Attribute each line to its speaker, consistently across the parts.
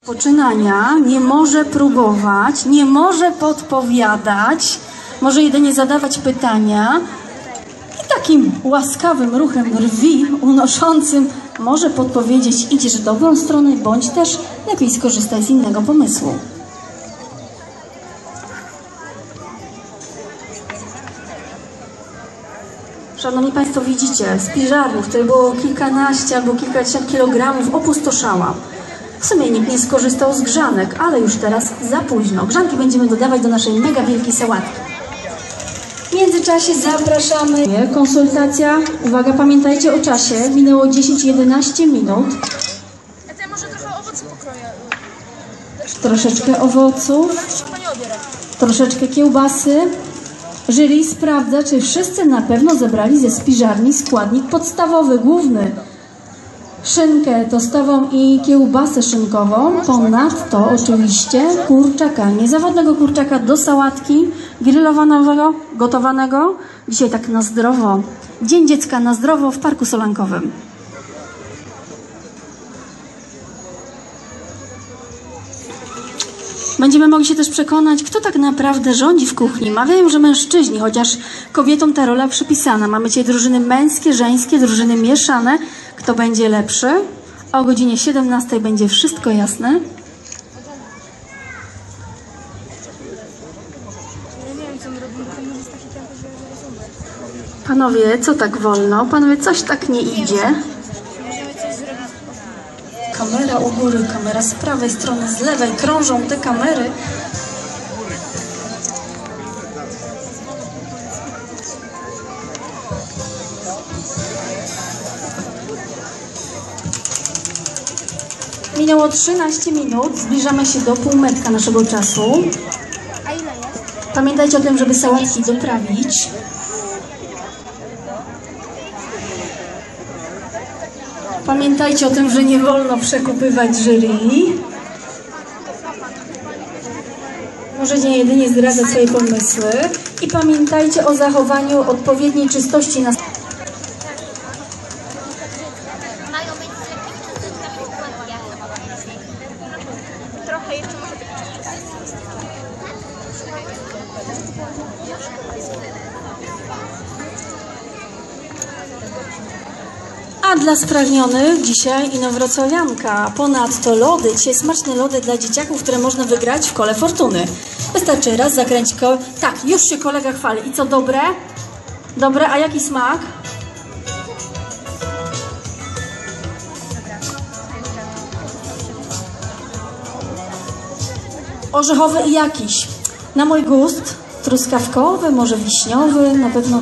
Speaker 1: Poczynania nie może próbować, nie może podpowiadać, może jedynie zadawać pytania i takim łaskawym ruchem brwi unoszącym może podpowiedzieć, idziesz w dobrą stronę, bądź też lepiej skorzystaj z innego pomysłu. Szanowni Państwo, widzicie, spiżarniów, które było kilkanaście albo kilkadziesiąt kilogramów, opustoszała. W sumie nikt nie skorzystał z grzanek, ale już teraz za późno. Grzanki będziemy dodawać do naszej mega wielkiej sałatki. W międzyczasie zapraszamy. Konsultacja. Uwaga, pamiętajcie o czasie. Minęło 10-11 minut.
Speaker 2: Ja może trochę owoców pokroję.
Speaker 1: Troszeczkę owoców. Troszeczkę kiełbasy. Jury sprawdza, czy wszyscy na pewno zebrali ze spiżarni składnik podstawowy, główny. Szynkę tostową i kiełbasę szynkową. Ponadto oczywiście kurczaka, niezawodnego kurczaka do sałatki, grillowanego, gotowanego. Dzisiaj tak na zdrowo. Dzień Dziecka na zdrowo w Parku Solankowym. Będziemy mogli się też przekonać, kto tak naprawdę rządzi w kuchni. Mawiają, że mężczyźni, chociaż kobietom ta rola przypisana. Mamy dzisiaj drużyny męskie, żeńskie, drużyny mieszane. Kto będzie lepszy? A o godzinie 17 będzie wszystko jasne. Panowie, co tak wolno? Panowie, coś tak nie idzie. Kamera u góry, kamera z prawej strony, z lewej. Krążą te kamery. Minęło 13 minut. Zbliżamy się do półmetka naszego czasu.
Speaker 2: A ile jest?
Speaker 1: Pamiętajcie o tym, żeby sałatki doprawić. Pamiętajcie o tym, że nie wolno przekupywać jury. Możecie jedynie zdradzać swoje pomysły. I pamiętajcie o zachowaniu odpowiedniej czystości na...
Speaker 2: Mają być trochę jeszcze może być.
Speaker 1: A dla spragnionych dzisiaj inowrocławianka. Ponadto lody, dzisiaj smaczne lody dla dzieciaków, które można wygrać w kole fortuny. Wystarczy raz zakręcić koło. Tak, już się kolega chwali. I co, dobre? Dobre, a jaki smak? Orzechowy i jakiś. Na mój gust truskawkowy, może wiśniowy, na pewno.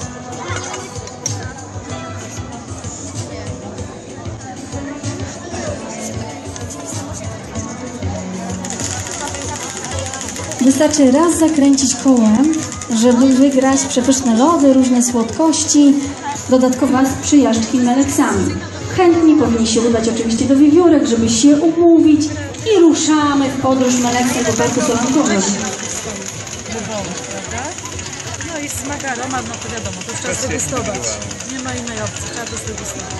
Speaker 1: Wystarczy raz zakręcić kołem, żeby wygrać przepyszne lody, różne słodkości, dodatkowa przyjażdżki meleksami. Chętni powinni się udać oczywiście do wiewiórek, żeby się umówić i ruszamy w podróż meleksem po Parku Solankowym.
Speaker 3: No i smak, aromat, no to wiadomo, to trzeba zdegustować. Nie ma innej opcji, trzeba to zdegustować.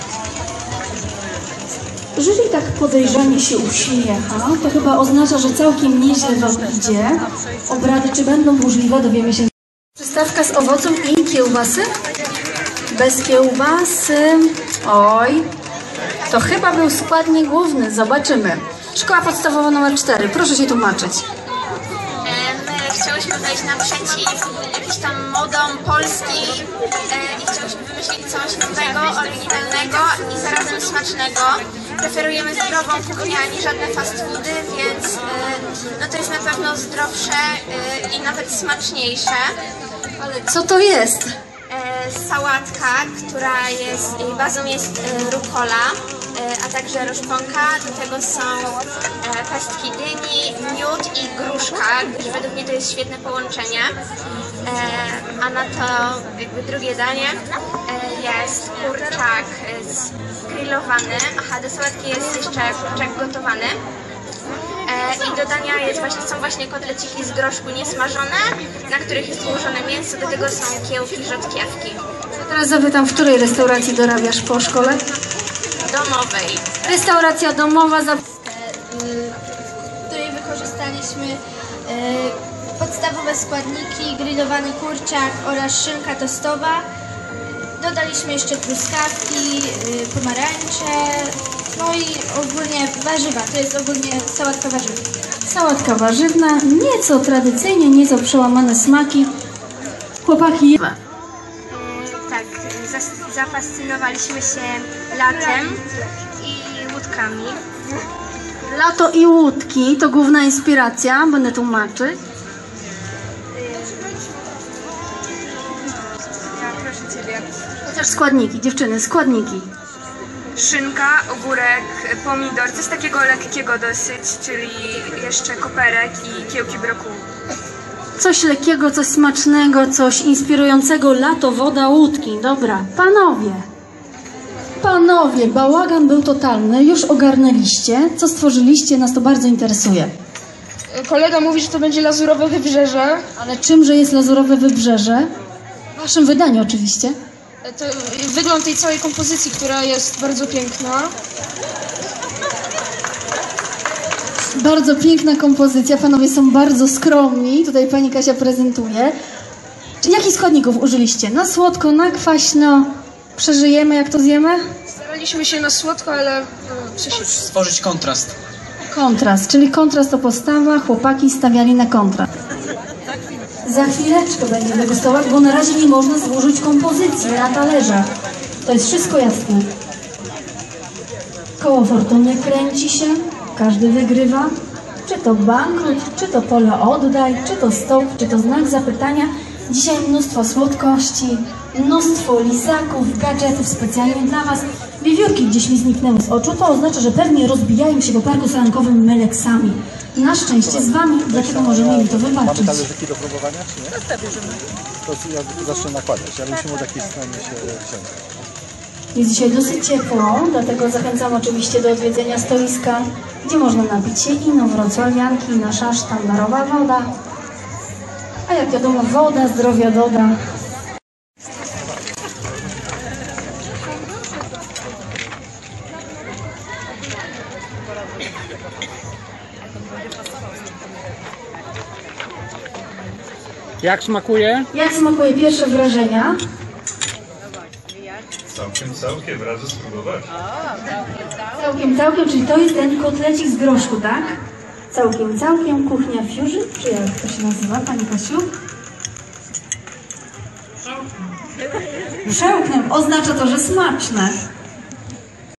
Speaker 1: Jeżeli tak podejrzanie się uśmiecha, to chyba oznacza, że całkiem nieźle wam idzie. Obrady czy będą możliwe, dowiemy się. Przystawka z owoców i kiełbasy? Bez kiełbasy. Oj, to chyba był składnik główny, zobaczymy. Szkoła podstawowa nr 4, proszę się tłumaczyć.
Speaker 2: My chciałyśmy wejść naprzeciw jakiś tam modom Polski i chciałyśmy wymyślić coś nowego, oryginalnego i zarazem smacznego. Preferujemy zdrową kuchnię, a nie żadne fast foody, więc no to jest na pewno zdrowsze i nawet smaczniejsze.
Speaker 1: Ale co to jest?
Speaker 2: Sałatka, która jest, jej bazą jest rukola, a także roszponka. Do tego są pestki dyni, miód i gruszka, gdyż według mnie to jest świetne połączenie. A na to jakby drugie danie jest kurczak grillowany. Aha, do sałatki jest jeszcze kurczak gotowany. I do dania są właśnie kotleciki z groszku niesmażone, na których jest ułożone mięso, do tego są kiełki, rzodkiewki.
Speaker 1: Teraz zapytam, w której restauracji dorabiasz po szkole?
Speaker 2: Domowej.
Speaker 1: Restauracja domowa.
Speaker 4: dostaliśmy podstawowe składniki, grillowany kurczak oraz szynka tostowa. Dodaliśmy jeszcze truskawki, pomarańcze, no i ogólnie warzywa. To jest ogólnie sałatka warzywna.
Speaker 1: Sałatka warzywna, nieco tradycyjnie, nieco przełamane smaki. Chłopaki,
Speaker 2: Tak, zafascynowaliśmy się latem i łódkami.
Speaker 1: lato i łódki to główna inspiracja, będę tłumaczyć.
Speaker 5: Proszę Ciebie.
Speaker 1: Chociaż składniki, dziewczyny, składniki.
Speaker 5: Szynka, ogórek, pomidor, coś takiego lekkiego dosyć, czyli jeszcze koperek i kiełki brokułu.
Speaker 1: Coś lekkiego, coś smacznego, coś inspirującego. Lato, woda, łódki. Dobra, panowie, bałagan był totalny. Już ogarnęliście. Co stworzyliście? Nas to bardzo interesuje.
Speaker 6: Kolega mówi, że to będzie lazurowe wybrzeże.
Speaker 1: Ale czymże jest lazurowe wybrzeże? W waszym wydaniu oczywiście.
Speaker 6: To wygląd tej całej kompozycji, która jest bardzo piękna.
Speaker 1: Bardzo piękna kompozycja. Panowie są bardzo skromni. Tutaj pani Kasia prezentuje. Czy jakich składników użyliście? Na słodko, na kwaśno? Przeżyjemy, jak to zjemy?
Speaker 6: Staraliśmy się na słodko, ale
Speaker 7: Stworzyć kontrast.
Speaker 1: Kontrast, czyli kontrast to postawa. Chłopaki stawiali na kontrast. Za chwileczkę będzie degustować, bo na razie nie można złożyć kompozycji na talerzach. To jest wszystko jasne. Koło fortuny kręci się, każdy wygrywa. Czy to bankrut, czy to pole oddaj, czy to stop, czy to znak zapytania. Dzisiaj mnóstwo słodkości, mnóstwo lizaków, gadżetów specjalnie dla Was. Wiewiórki gdzieś mi zniknęły z oczu, to oznacza, że pewnie rozbijają się po parku sarankowym meleksami. Na szczęście z Wami, dlatego możemy im to wybaczyć.
Speaker 8: Mamy talerzyki do próbowania, czy nie? To ja zacznę nakładać, ale musimy od jakiejś strony się wziąć.
Speaker 1: Jest dzisiaj dosyć ciepło, dlatego zachęcam oczywiście do odwiedzenia stoiska, gdzie można napić się inowrocławianki, nasza sztandarowa woda. A jak wiadomo, woda zdrowia doda.
Speaker 7: Jak smakuje?
Speaker 1: Jak smakuje pierwsze wrażenia?
Speaker 9: Całkiem, radzę spróbować.
Speaker 1: Całkiem, czyli to jest ten kotlecik z groszku, tak? Całkiem, kuchnia fusion, czy jak to się nazywa, Pani Kasiu? Przełknem, oznacza to, że smaczne.